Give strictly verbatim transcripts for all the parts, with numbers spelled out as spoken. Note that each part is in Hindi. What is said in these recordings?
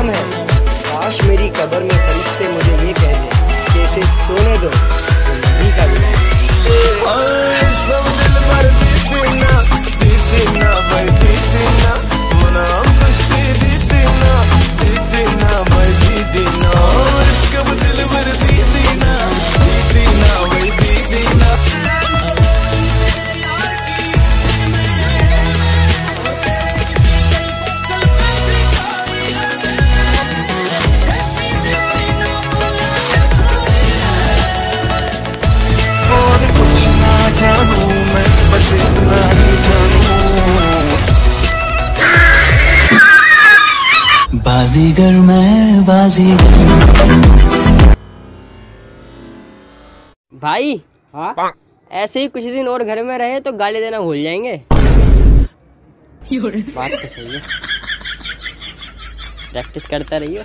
गम है। काश मेरी कब्र में फरिश्ते मुझे ये कह दे कि इसे सोने दो तो नबी का भी बाजीगर मैं बाजीगर। भाई हाँ, ऐसे ही कुछ दिन और घर में रहे तो गाली देना भूल जाएंगे। बात तो सही है, प्रैक्टिस करता रहियो।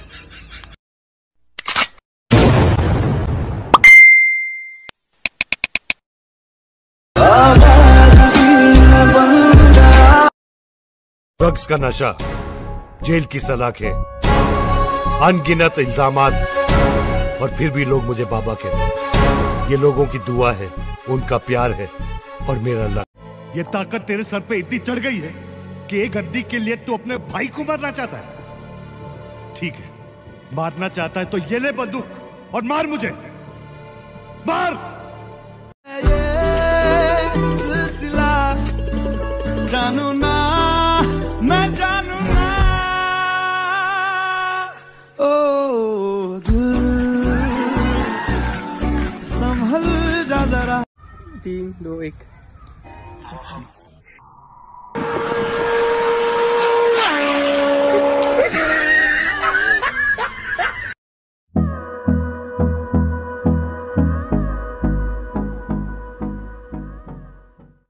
ड्रग्स का नशा, जेल की सलाखें, अनगिनत इल्जामात, और फिर भी लोग मुझे बाबा कहते हैं। ये लोगों की दुआ है, उनका प्यार है और मेरा लक। ये ताकत तेरे सर पे इतनी चढ़ गई है कि एक गद्दी के लिए तू अपने भाई को मारना चाहता है। ठीक है, मारना चाहता है तो ये ले बंदूक और मार मुझे, मार। ये सिलसिला जानू ना, मैं जानू ना। ओ दिल संभल जा जरा। तीन दो एक